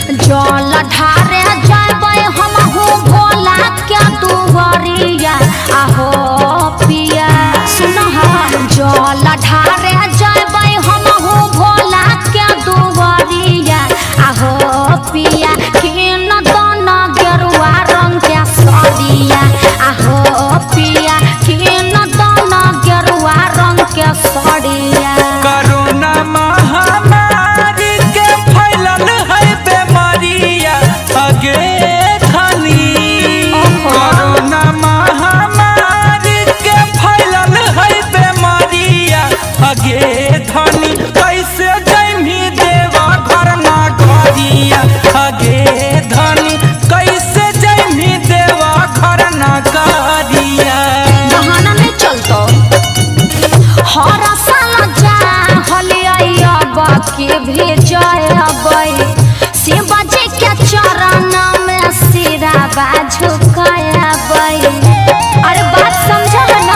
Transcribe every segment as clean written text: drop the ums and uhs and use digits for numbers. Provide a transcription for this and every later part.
जल ढारे जाबे हम हो भोला के दुआरिया आहो पिया सुनहा जल ढारे जाबे हम हो भोला के दुआरिया आहो पिया किन दोना गेरुआ रंग के साड़िया आहो पिया किन दोना गेरुआ रंग के साड़िया। कोरोना महामारी के फैलल है बीमारिया आगे धनी कोरोना महामारी के फैलल है बीमारिया आगे धनी कैसे जैमी देवा घर ना गरिया आगे धनी कैसे जैमी देवा घर ना गरिया। बहाना में चलतो हर साल जा हलिया बाकी भी जाए शिवाजी के चरण में सिरा झुकाया अरे बात समझ ना।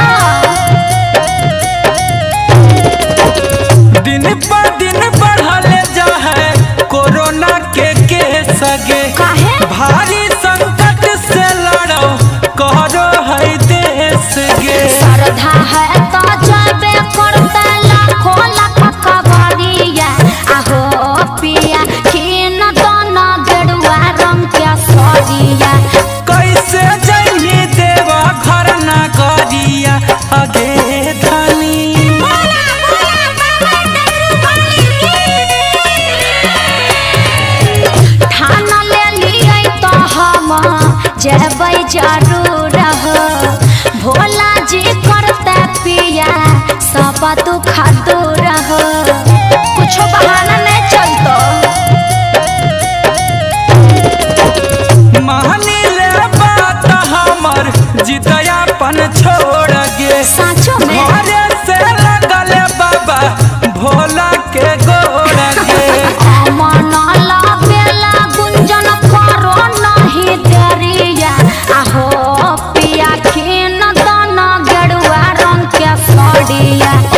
दिन पर दिन बढ़ले जा है कोरोना के सगे भारी संकट से लड़ो करो है देश गे श्रद्धा है तो जाबे करते लाखों लाख कवरिया आहो पिया किन दोना गेरुआ रंग के साड़िया कैसे जैमी देवा घर ना गरिया आगे धनी। ठाना ले लिये तो हम जेबै जरूर हो भोला जी करते पिया सब दुख दूर हो कुछ बहाना नहीं चलतो। मानी ले बात हमर जिदयापन छोड़ गे साचो में घरे से लगल बाबा भोला के गोड़ गे मन बेला गुंजन करो नहीं देरिया आहो पिया खिन दोना गेरुआ रंग के साड़िया